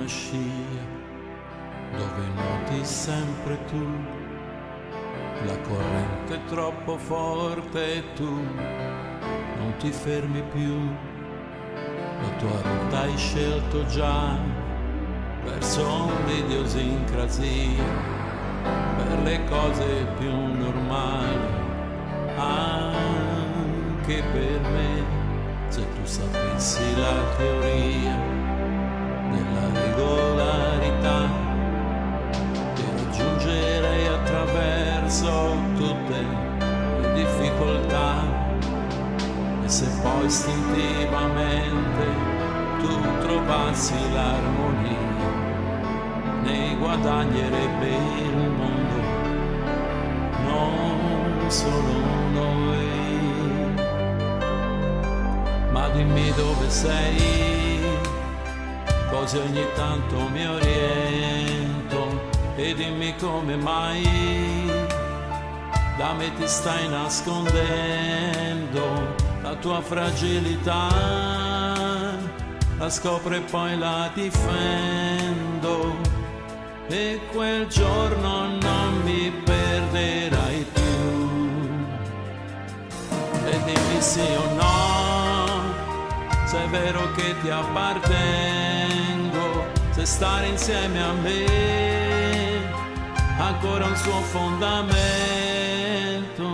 una scia dove nuoti sempre tu, la corrente è troppo forte e tu non ti fermi più, la tua rotta hai scelto già verso un'idiosincrasia, per le cose più normali, anche per me, se tu sapessi la teoria della regolarità, ti raggiungerei attraverso tutte le difficoltà, e se poi istintivamente tu trovassi l'armonia, ne guadagnerebbe il mondo, non solo noi. Ma dimmi dove sei, così ogni tanto mi oriento, e dimmi come mai da me ti stai nascondendo la tua fragilità, la scopro e poi la difendo, e quel giorno non mi perderai più. E dimmi sì o no, se è vero che ti appartengo, se stare insieme a me ha ancora un suo fondamento.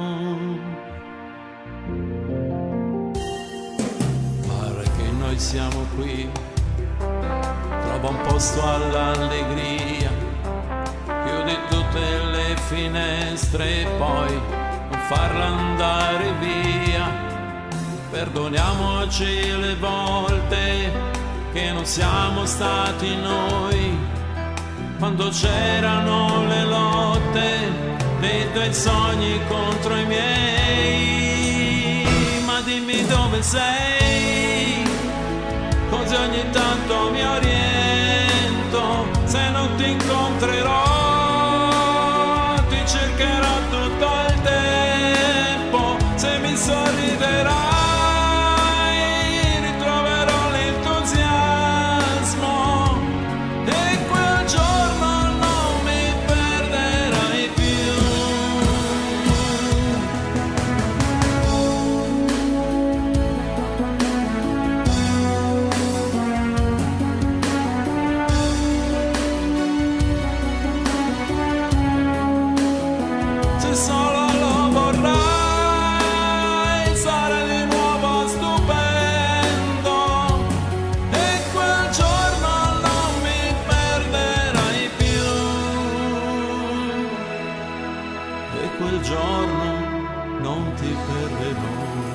Pare che noi siamo qui, trova un posto all'allegria, chiudi tutte le finestre e poi non farla andare via. Perdoniamoci le volte che non siamo stati noi, quando c'erano le lotte dei tuoi sogni contro i miei. Ma dimmi dove sei, così ogni tanto mi oriento, se non ti incontrerò ti cercherò tutto il tempo, se mi sorriderai ritroverò l'entusiasmo, e quel giorno non mi perderai più. Se solo lo vorrai, sarà di nuovo stupendo, e quel giorno non mi perderai più, e quel giorno non ti perderò.